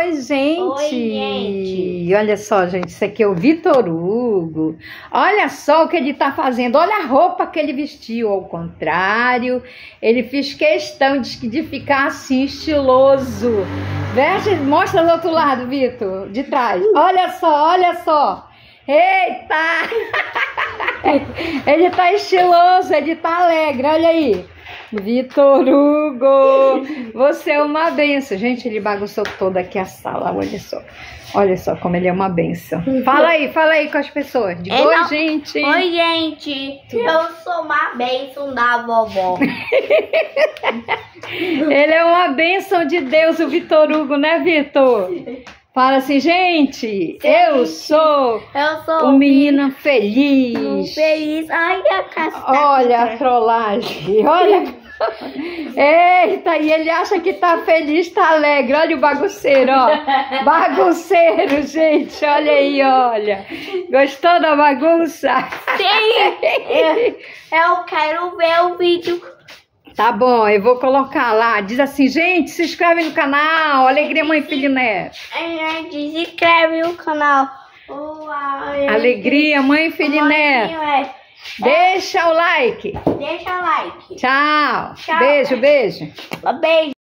Oi, gente! Oi, gente! Olha só, gente, isso aqui é o Vitor Hugo. Olha só o que ele tá fazendo. Olha a roupa que ele vestiu, ao contrário. Ele fez questão de ficar assim, estiloso. Veste, mostra do outro lado, Vitor, de trás. Olha só, olha só. Eita! Ele tá estiloso, ele tá alegre, olha aí. Vitor Hugo, você é uma benção. Gente, ele bagunçou toda aqui a sala, olha só como ele é uma benção. Fala aí com as pessoas. Diga, oi, gente. Oi, gente. Eu sou uma benção da vovó. Ele é uma benção de Deus, o Vitor Hugo, né, Vitor? Fala assim, gente, eu sou um menino feliz. Feliz. Ai, a casca. Olha a trollagem, olha. Eita, e ele acha que tá feliz, tá alegre. Olha o bagunceiro, ó. Bagunceiro, gente, olha aí, olha. Gostou da bagunça? Sim. Eu quero ver o vídeo. Tá bom, eu vou colocar lá. Diz assim, gente, se inscreve no canal. Alegria Mãe, Filho e Neto. Gente, se inscreve no canal. Alegria Mãe, Filho e Neto. Deixa o like. Deixa o like. Tchau. Tchau. Beijo. Beijo.